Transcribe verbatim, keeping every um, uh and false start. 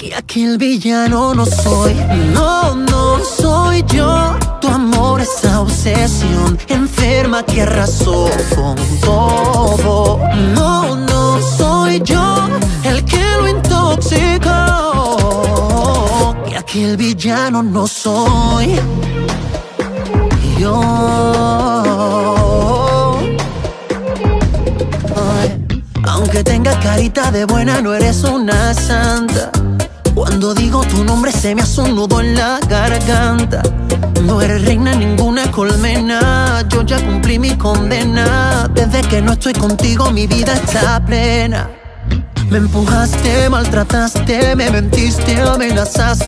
que aquel villano no soy. No, no soy yo. Tu amor es obsesión enferma que arrasó con todo. No, no soy yo el que lo intoxicó, que aquel villano no soy yo. Ay, aunque tengas carita de buena, no eres una santa. Cuando digo tu nombre se me hace un nudo en la garganta. No eres reina en ninguna colmena, yo ya cumplí mi condena. Desde que no estoy contigo mi vida está plena. Me empujaste, maltrataste, me mentiste, amenazaste.